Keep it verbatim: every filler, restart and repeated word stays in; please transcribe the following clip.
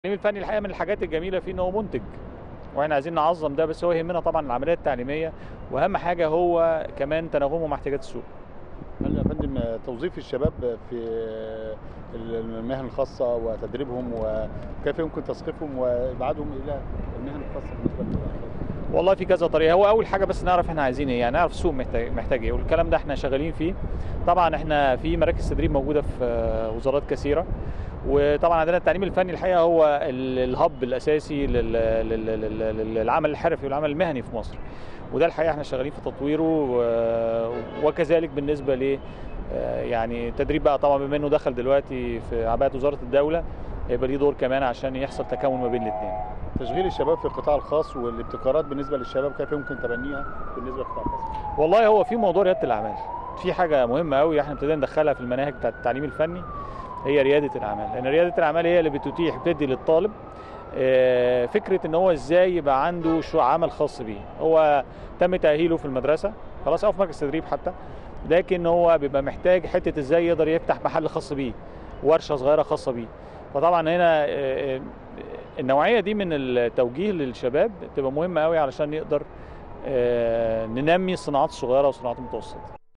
التعليم الفني الحقيقه من الحاجات الجميله فيه ان هو منتج، واحنا عايزين نعظم ده، بس هو يهمنا طبعا العمليه التعليميه، واهم حاجه هو كمان تناغمه مع احتياجات السوق. هل يا فندم توظيف الشباب في المهن الخاصة وتدريبهم وكيف يمكن تثقيفهم وإبعادهم إلى المهن الخاصة بالنسبة للأطفال؟ والله في كذا طريقه. هو اول حاجه بس نعرف احنا عايزين ايه، يعني نعرف السوق محتاج محتاج ايه، والكلام ده احنا شغالين فيه. طبعا احنا في مراكز تدريب موجوده في وزارات كثيره، وطبعا عندنا التعليم الفني الحقيقه هو الهب الاساسي للعمل الحرفي والعمل المهني في مصر، وده الحقيقه احنا شغالين في تطويره، وكذلك بالنسبه ل يعني تدريب بقى طبعا بما انه دخل دلوقتي في عباءه وزاره الدوله، هيبقى ليه دور كمان عشان يحصل تكامل ما بين الاثنين. تشغيل الشباب في القطاع الخاص والابتكارات بالنسبه للشباب كيف يمكن تبنيها بالنسبه للقطاع الخاص؟ والله هو في موضوع رياده الاعمال، في حاجه مهمه قوي احنا ابتدينا ندخلها في المناهج بتاعه التعليم الفني، هي رياده الاعمال، لان رياده الاعمال هي اللي بتتيح بتدي للطالب فكره ان هو ازاي يبقى عنده شو عمل خاص بيه. هو تم تاهيله في المدرسه خلاص او في مركز تدريب حتى، لكن هو بيبقى محتاج حته ازاي يقدر يفتح محل خاص بيه، ورشه صغيره خاصه بيه. فطبعا هنا النوعيه دي من التوجيه للشباب تبقى مهمه قوي علشان نقدر ننمي الصناعات الصغيره والصناعات المتوسطه.